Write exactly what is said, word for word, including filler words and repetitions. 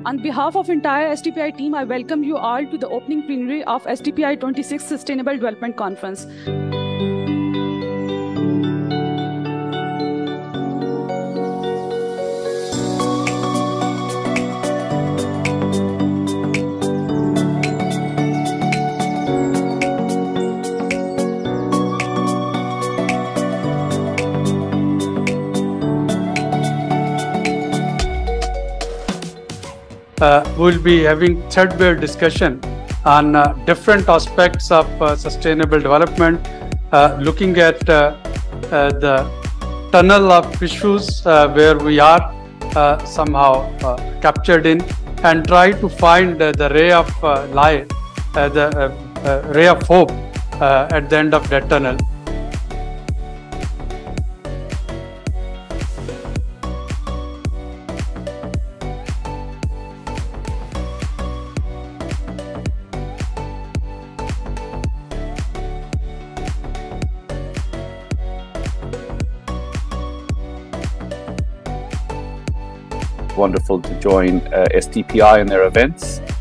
On behalf of entire S D P I team, I welcome you all to the opening plenary of S D P I twenty-sixth Sustainable Development Conference. Uh, we'll be having threadbare discussion on uh, different aspects of uh, sustainable development, uh, looking at uh, uh, the tunnel of issues uh, where we are uh, somehow uh, captured in, and try to find uh, the ray of uh, light, uh, the uh, uh, ray of hope uh, at the end of that tunnel. Wonderful to join uh, S D P I in their events.